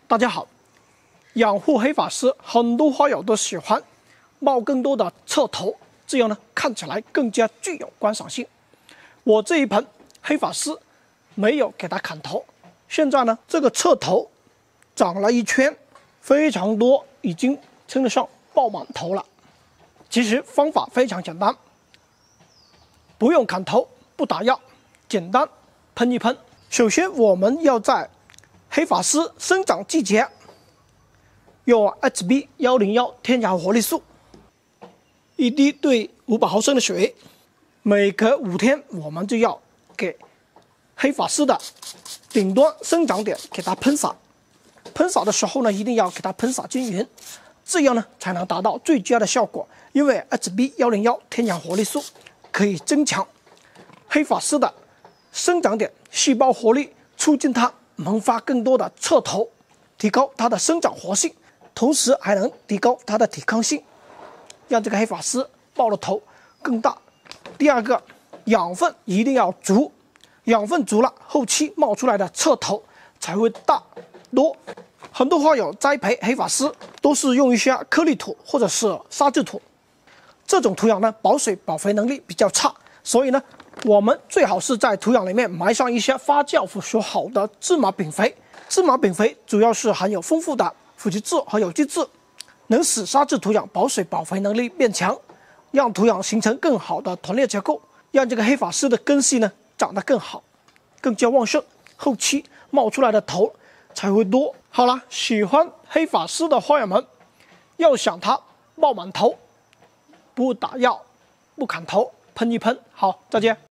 大家好，养护黑发丝，很多花友都喜欢冒更多的侧头，这样呢看起来更加具有观赏性。我这一盆黑发丝没有给它砍头，现在呢这个侧头长了一圈，非常多，已经称得上爆满头了。其实方法非常简单，不用砍头，不打药，简单喷一喷。首先我们要在黑发丝生长季节用 HB101 添加活力素，1滴兑500毫升的水，每隔5天我们就要给黑发丝的顶端生长点给它喷洒。喷洒的时候呢，一定要给它喷洒均匀，这样呢才能达到最佳的效果。因为 HB101 添加活力素可以增强黑发丝的生长点细胞活力，促进它萌发更多的侧头，提高它的生长活性，同时还能提高它的抵抗性，让这个黑发丝爆的头更大。第二个，养分一定要足，养分足了，后期冒出来的侧头才会大多。很多花友栽培黑发丝都是用一些颗粒土或者是沙质土，这种土壤呢保水保肥能力比较差，所以呢我们最好是在土壤里面埋上一些发酵腐熟好的芝麻饼肥。芝麻饼肥主要是含有丰富的腐殖质和有机质，能使沙质土壤保水保肥能力变强，让土壤形成更好的团粒结构，让这个黑发丝的根系呢长得更好，更加旺盛，后期冒出来的头才会多。好了，喜欢黑发丝的花友们，要想它爆满头，不打药，不砍头，喷一喷。好，再见。